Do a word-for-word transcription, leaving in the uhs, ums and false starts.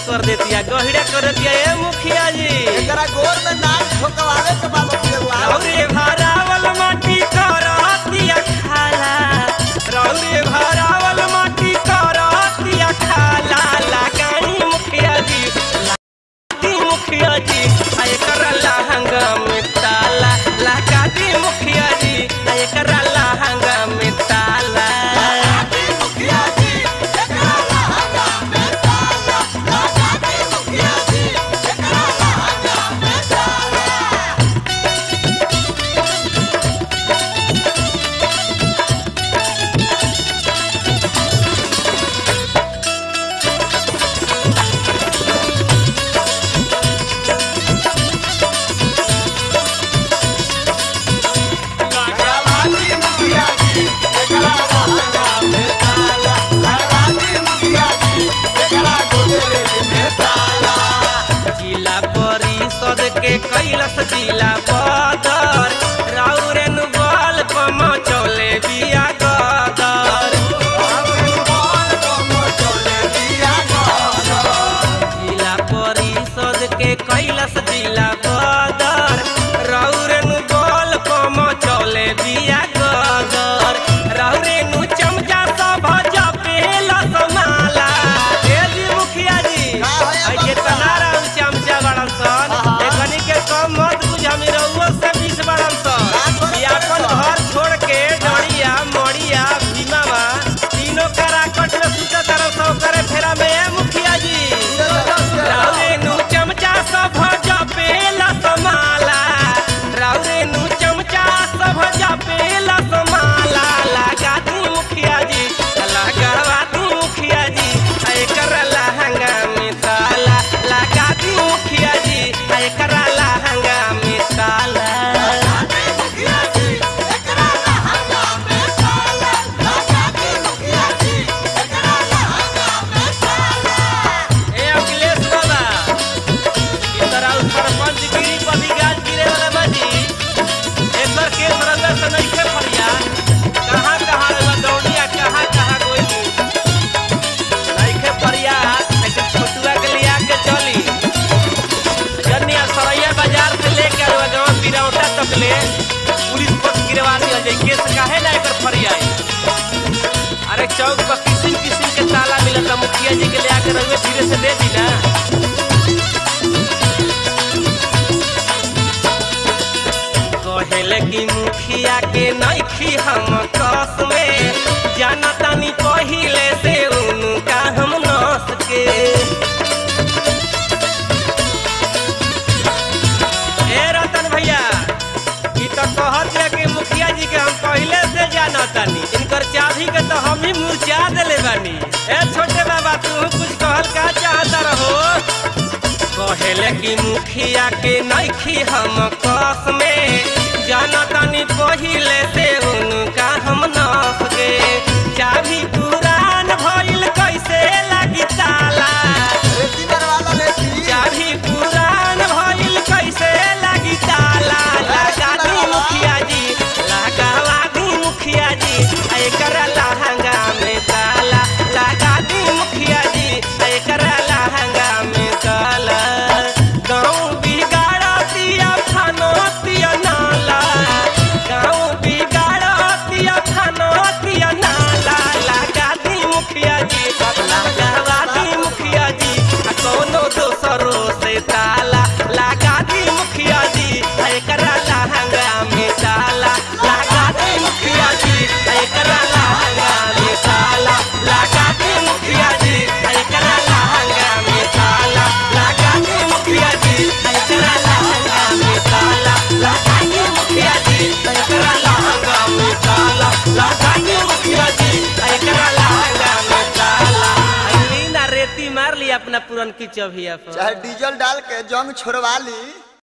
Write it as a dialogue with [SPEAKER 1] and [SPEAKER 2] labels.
[SPEAKER 1] कर देती है गहिरा कर दिया ए मुखिया जी
[SPEAKER 2] एकरा गोर में नाक ठोकवावे के बाबा केवा
[SPEAKER 1] रौरे भरावल माटी करतिया खाला रौरे भरावल माटी करतिया खाला लगानी मुखिया जी लगाती मुखिया जी आए करला हंगाम में ताला लगाती मुखिया जी आए करला हंगाम में ताला के कैलस जिला बदर राउरे नुबल पम चले बिया गदर जिला परिषद के कैलस जिला बदर राउरे नुबल पम चले बिया गदर राउरे नु चमचा सब जपेला समाला ए जी मुखिया जी आई के तनारा चमचा बड़ा सन के कम मत बुझ हम रउआ से बीस बरन सन अपन घर छोड़ के डड़िया मड़िया भीमावा तीनों कराकट में सुता तरफ सौ करे फेरा में ए मुखिया जी राउरे नु चमचा सब जपेला समाला राउरे नु चमचा सब जपेला समाला लगा दी मुखिया जी लगावा दी मुखिया जी आए करला हंगाम में ताला लगा दी मुखिया जी आए करला पुलिस बस गिरवा दिया जाए केस काहे ना एकर फरियाई अरे चौक पर किसी किसी के ताला मिलता मुखिया जी के ले आकर रउए धीरे से दे दी ना कहेले कि मुखिया के नइखी हम कस में जानतानी पहिले से उनका हम नस के ए रतन भैया कहत है कि मुखिया जी के हम पहले से जानतानी इनकर चाबी के तो हम ही मुरझा देले बानी ए छोटे बाबा तू कुछ कहल का चाहता रहो कहेले कि मुखिया के नइखी हम कस में जानतानी पहिले से उनका हम नस के चाबी पुरान भइल कैसे लागी ताला चाबी पुरान भइल कैसे लागी ताला मुखिया जी लगावा दी मुखिया जी आए करला हंगाम में ताला लगा दी मुखिया जी आए करला हंगाम में ताला गाँव बिगाड़तिया खानोतिया नाला गाँव बिगाड़तिया खानोतिया नाला लगा दी मुखिया जी लगावा दी मुखिया जी कोनो दोसरो से ताला लगा दी मुखिया जी आए करला हंगाम में ताला लगा दी मुखिया जी आए करला हंगाम में ताला लगा दी मुखिया जी आए करला हंगाम में ताला लगा दी मुखिया जी आए करला हंगाम में ताला लगा दी मुखिया जी आए करला हंगाम में ताला लगा दी मुखिया जी आए करला हंगाम में ताला अगली ना रेती मार ली अपना पुरन की चबिया पर
[SPEAKER 2] चाहे डीजल डाल के जंग छोड़वा ली।